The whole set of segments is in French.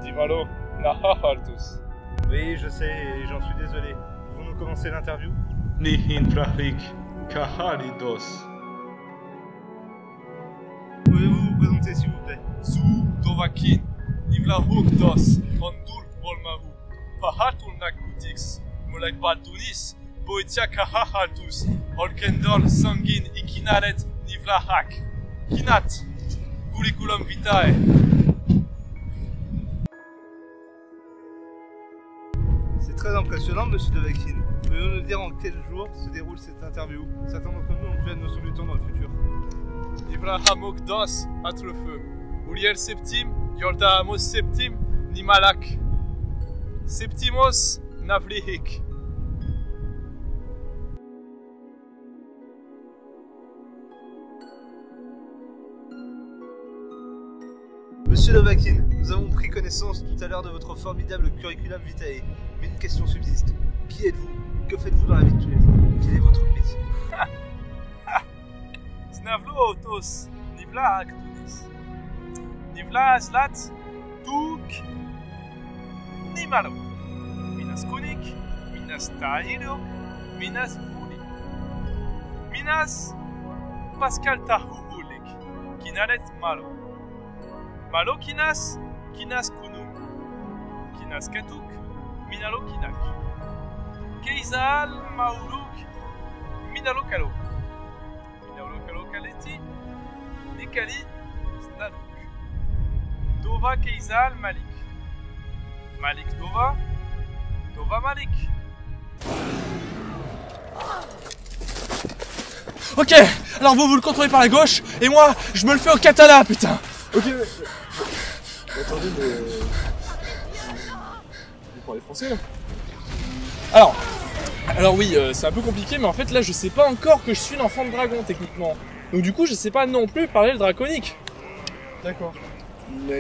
Divalo, Nahaltus. Oui, je sais, et j'en suis désolé. Pouvons-nous commencer l'interview? Nihin Prahik, Kahalidos. Pouvez-vous vous présenter, s'il vous plaît? Zu Dovakin, Ivlahuk Dos, Ondul Bolmahu, Pahatul Nakutix, Molek Baldunis, Boetia Kahaltus, Olkendol Sangin Ikinaret Nivlahak, Kinat, Curriculum Vitae. C'est très impressionnant, monsieur Devakin. Pouvez-vous nous dire en quel jour se déroule cette interview? Certains d'entre nous ont déjà une notion du temps dans le futur. Ibrahamuk Dos, Atrefeu, Uriel Septim, Yordamos Septim, Nimalak, Septimos, Navlihik. Monsieur Devakin, nous avons pris connaissance tout à l'heure de votre formidable curriculum vitae. Mais une question subsiste. Qui êtes-vous? Que faites-vous dans la vie de tous les jours? Quel est votre métier? Snavlo Autos, Nivla Aktunis. Nivla Zlat, Duk, Nimalo. Minas Kunik, Minas Tairo, Minas Fuli. Minas Pascal Tahuhulik, Kinaret Malo. Malo Kinas, Kinas Kunum. Kinas Katuk, Minalo Kinak. Keizal Mauruk, Minalo Kalo. Minalo Kalo Kaleti, Nikali Snaluk. Dova Keizal Malik. Malik Dova, Dova Malik. Ok, alors vous le contrôlez par la gauche, et moi, je me le fais au katana, putain. Ok, attendez, mais... Vous parlez français, là? Alors oui, c'est un peu compliqué, mais en fait, là, je sais pas encore que je suis l'enfant de dragon, techniquement. Donc du coup, je sais pas non plus parler le draconique. D'accord. Mais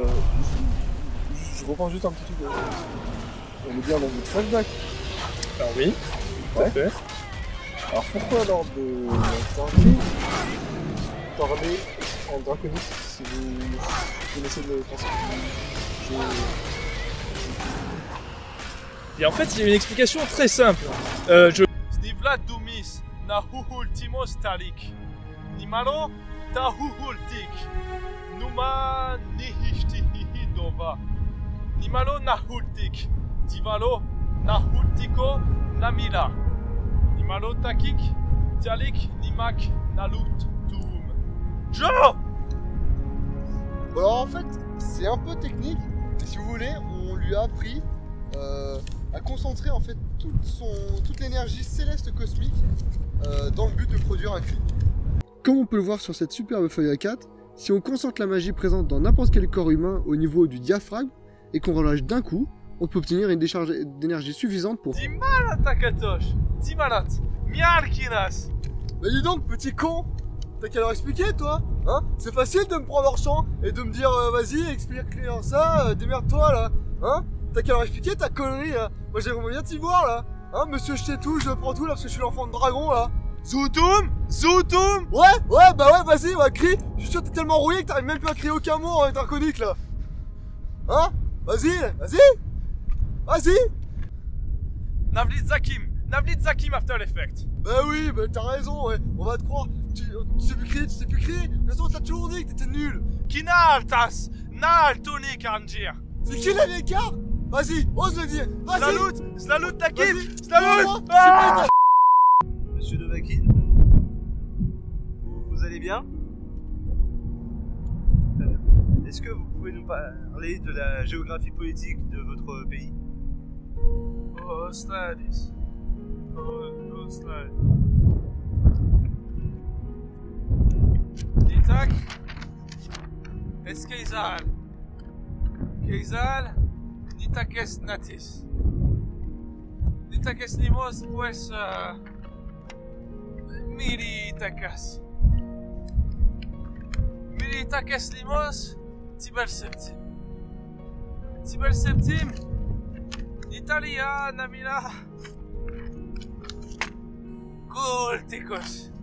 je reprends juste un petit truc. On est bien dans une flashback. Alors oui, tout à fait. Alors pourquoi lors de l'interview parler en draconique si vous connaissez le français? Et en fait, il y a une explication très simple. Snivla Dumis, Nahuhultimos Talik. Nimalo, Tahuhultik. Numa Nihishti-Dova. Nimalo Nahultik. Tivalo Nahultiko Namila. Nimalo Takik. Tialik Nimak Nalut Tum. Joe! Alors en fait, c'est un peu technique, mais si vous voulez, on lui a appris à concentrer en fait toute l'énergie céleste cosmique dans le but de produire un cri. Comme on peut le voir sur cette superbe feuille A4, si on concentre la magie présente dans n'importe quel corps humain au niveau du diaphragme et qu'on relâche d'un coup, on peut obtenir une décharge d'énergie suffisante pour... Dimalat Takatosh. Dimalat. Mialkinas. Mais dis donc, petit con, t'as qu'à leur expliquer, toi, hein? C'est facile de me prendre hors champ et de me dire vas-y, explique-leur ça, démerde-toi là, hein? T'as qu'à leur expliquer ta connerie là. Moi j'aimerais bien t'y voir là, hein? Monsieur je sais tout, je prends tout là parce que je suis l'enfant de dragon là. Zoutoum. Zoutoum. Ouais, bah ouais, vas-y, ouais, crie. Je suis sûr que t'es tellement rouillé que t'arrives même plus à crier aucun mot en draconique là. Hein? Vas-y, vas-y. Vas-y. Navlit Zakim. Navlit Zakim After Effect. Bah oui, bah t'as raison, ouais. On va te croire. Tu sais plus crier, tu sais plus crier. De toute façon, t'as toujours dit que t'étais nul. Kinaltas. Nal Tony Karanjir. C'est qui l'écart? Vas-y, ose le dire. Vas-y. Slalut Takim. Vas-y. Slalut. Monsieur Devakin, vous allez bien? Très bien. Est-ce que vous pouvez nous parler de la géographie politique de votre pays? Oh, Sladis. Oh, Sladis. Ditak. Es Keizal. Keizal. Nitakes Natis. Nitakes Nimos, pues. Miri Takas. Miri Takas Limos. Tibel Septim. Tibel Septim. Italia, Namila. Goltikos.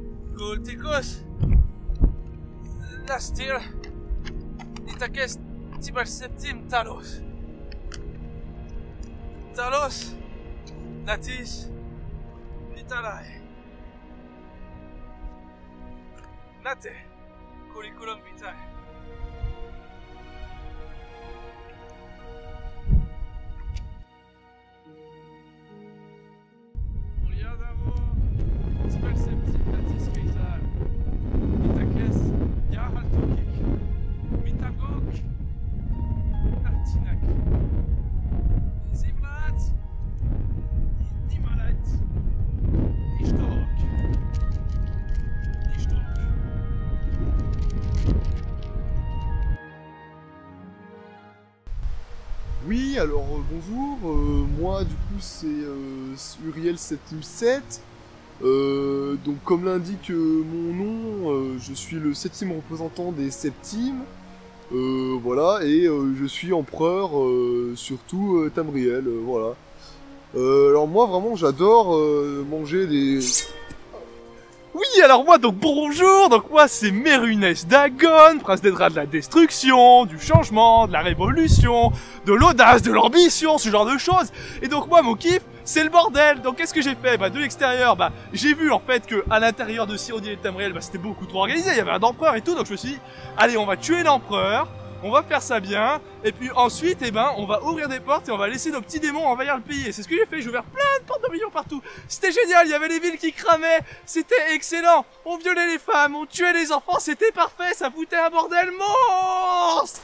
Goltikos. Lastir. Nitakes Tibal septim Talos. Talos. Natis. Nitalai. Nate. Curriculum vitae. Oliadavo. Tibal septim Natis Caesar. Itakes. Yahaltokik. Mitagok. Artinak. Zivlat. Nimalait. Nishtork. Nishtork. Oui, alors bonjour, moi du coup c'est Uriel Septim 7. Donc comme l'indique mon nom, je suis le 7e représentant des Septimes. Voilà, et je suis empereur surtout Tamriel, voilà. Alors moi vraiment j'adore manger des... Oui, alors moi, donc bonjour, donc moi c'est Mérunès Dagon, prince des draps de la destruction, du changement, de la révolution, de l'audace, de l'ambition, ce genre de choses. Et donc moi, mon kiff, c'est le bordel. Donc qu'est-ce que j'ai fait? Bah de l'extérieur, bah j'ai vu en fait que à l'intérieur de Cyrodiil et Tamriel, bah c'était beaucoup trop organisé, il y avait un empereur et tout, donc je me suis dit, allez, on va tuer l'empereur, on va faire ça bien, et puis ensuite, eh ben, on va ouvrir des portes et on va laisser nos petits démons envahir le pays. Et c'est ce que j'ai fait, j'ai ouvert plein de portes de millions partout. C'était génial, il y avait les villes qui cramaient, c'était excellent. On violait les femmes, on tuait les enfants, c'était parfait, ça foutait un bordel monstre.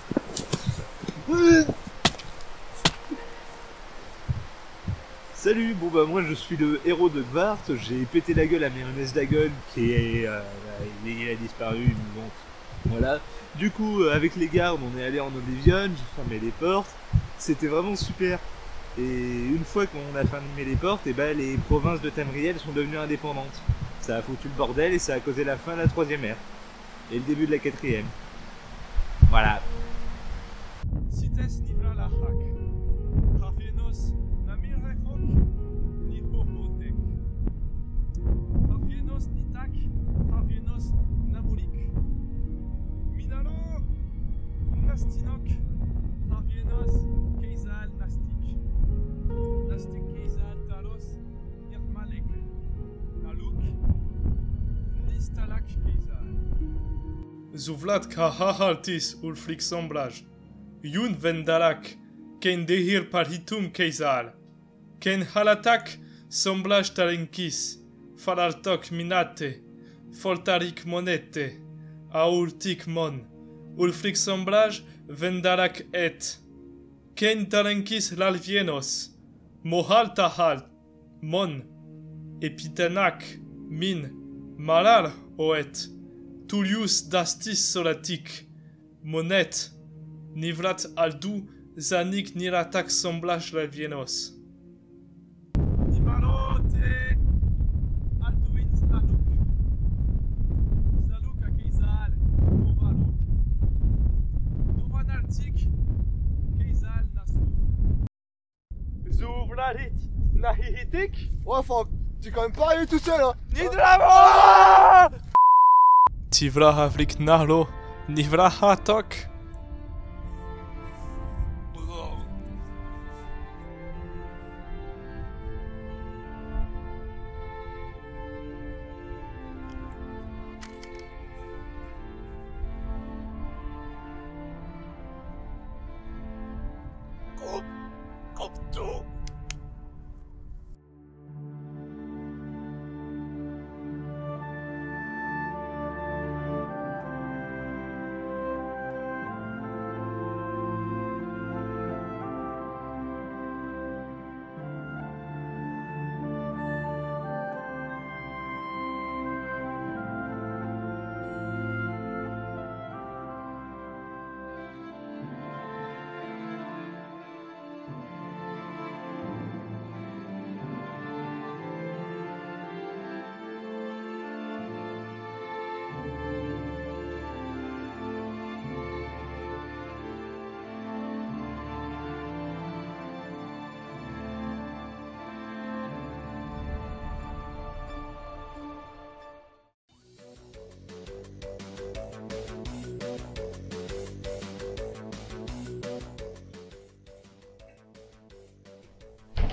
Salut, bon bah moi je suis le héros de Gvart, j'ai pété la gueule à Mérunès Dagon qui est... il a disparu, donc voilà. Du coup, avec les gardes, on est allé en Oblivion, j'ai fermé les portes, c'était vraiment super. Et une fois qu'on a fermé les portes, et bah les provinces de Tamriel sont devenues indépendantes. Ça a foutu le bordel et ça a causé la fin de la 3e ère. Et le début de la 4e. Voilà. Cites nivra la hak. Rafienos namir rechok ni hohotek. Rafienos nitak, rafienos namulik. Minalo nastinok, rafienos keizal nastik. Nastik keizal talos nirmalek. Naluk nistalak keizal. Zuvlat kahahaltis ulflik semblage. Yun vendalak, ken dehir parhitum keizal. Ken halatak semblage talenkis. Falaltok minate. Foltarik monete. Aultik mon. Ulflik semblage vendalak et. Ken talenkis lalvienos. Mohal tahal. Mon. Epitanak. Min. Malal oet. Tullius dastis solatik. Monet. Nivrat aldu, zanik niratak semblage lalvienos. Nimarote alduin zaluk. Zaluk a keizal ovalo. Novanaltik keizal nasu. Zuvlarit nahihitik Ouais, enfin, t'es quand même pas arrivé tout seul, hein. nidravo! Tivra havlik narlo, nivra hatok.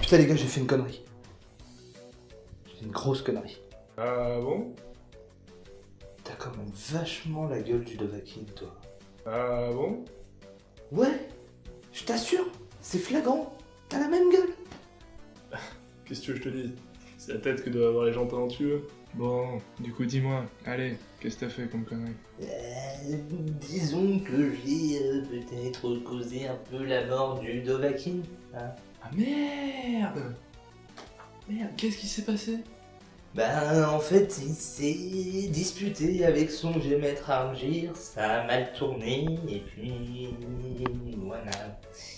putain les gars, j'ai fait une connerie. J'ai fait une grosse connerie. Ah bon? T'as quand même vachement la gueule du Dovahkiin, toi. Ah bon? Ouais, je t'assure, c'est flagrant. T'as la même gueule. Qu'est-ce que tu veux que je te dise? C'est la tête que doivent avoir les gens talentueux. Bon, du coup dis-moi, allez, qu'est-ce que t'as fait comme connerie? Disons que j'ai peut-être causé un peu la mort du Dovahkiin. Hein. Ah merde! Merde, qu'est-ce qui s'est passé? Ben en fait, il s'est disputé avec son vieux maître Argir, ça a mal tourné, et puis voilà.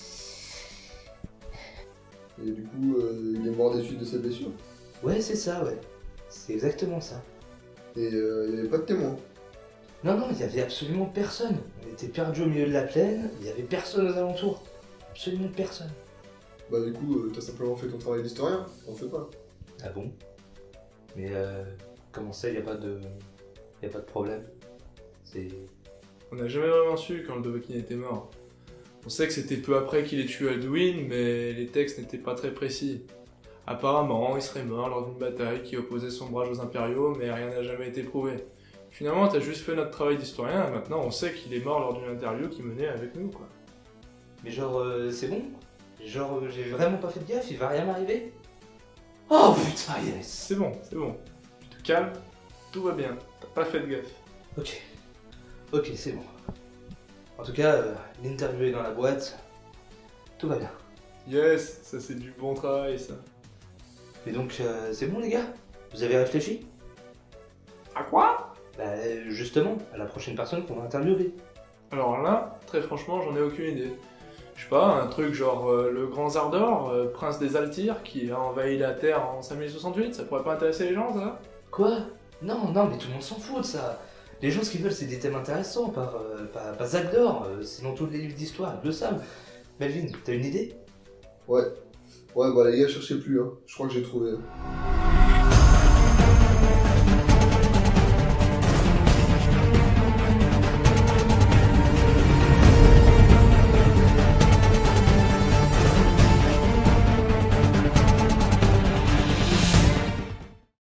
Et du coup, il est mort des suites de sa blessure. Ouais, c'est ça, ouais. C'est exactement ça. Et il n'y avait pas de témoin. Non, non, il y avait absolument personne. On était perdu au milieu de la plaine, il y avait personne aux alentours. Absolument personne. Bah du coup, t'as simplement fait ton travail d'historien, t'en fais pas. Ah bon? Mais comment ça, il n'y a pas de... Y a pas de problème? C'est... On n'a jamais vraiment su quand le Dovahkiin était mort. On sait que c'était peu après qu'il ait tué Alduin, mais les textes n'étaient pas très précis. Apparemment, il serait mort lors d'une bataille qui opposait son brage aux impériaux, mais rien n'a jamais été prouvé. Finalement, t'as juste fait notre travail d'historien, et maintenant on sait qu'il est mort lors d'une interview qu'il menait avec nous, quoi. Mais genre, c'est bon? Genre, j'ai vraiment pas fait de gaffe, il va rien m'arriver? Oh putain, yes! C'est bon, c'est bon. Tu te calmes, tout va bien, t'as pas fait de gaffe. Ok. Ok, c'est bon. En tout cas, l'interview est dans la boîte. Tout va bien. Yes, ça c'est du bon travail, ça. Mais donc, c'est bon les gars? Vous avez réfléchi? À quoi? Bah, justement, à la prochaine personne qu'on va interviewer. Alors là, très franchement, j'en ai aucune idée. Je sais pas, un truc genre le Grand Zardor, prince des Altyrs, qui a envahi la Terre en 5068, ça pourrait pas intéresser les gens, ça? Quoi? Non, non, mais tout le monde s'en fout de ça. Les gens, ce qu'ils veulent, c'est des thèmes intéressants, pas Zagdor. C'est dans tous les livres d'histoire, ils le savent. Melvin, t'as une idée? Ouais. Ouais, bah les gars, cherchez plus, hein. Je crois que j'ai trouvé.